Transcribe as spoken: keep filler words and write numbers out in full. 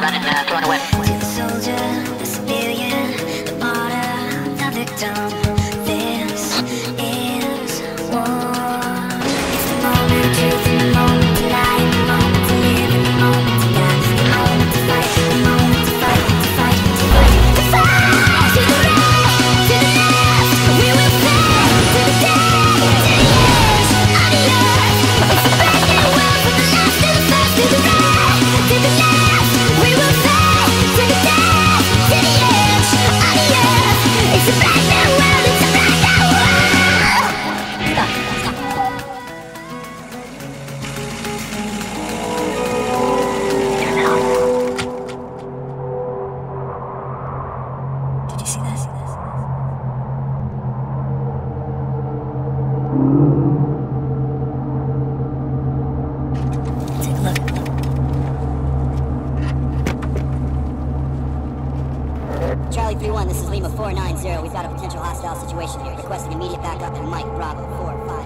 down and uh, thrown away. To the soldier, the civilian, the martyr, the victim, this is war. It's the moment of truth and the moment to lie, the moment to live and the moment to die, the moment to fight, the moment to fight, to fight, to fight, to fight. To the right, to the left, we will fight to the death, to the ends of the earth. It's a brand new world from the last to the first, to the right, to the left, we will fight to the death, to the ends of the earth. It's a brand new world, it's a brand new world. Stop, stop. Did you see that? Take a look. Charlie three one, this is Lima four nine zero. We've got a potential hostile situation here. Requesting immediate backup and Mike Bravo four five.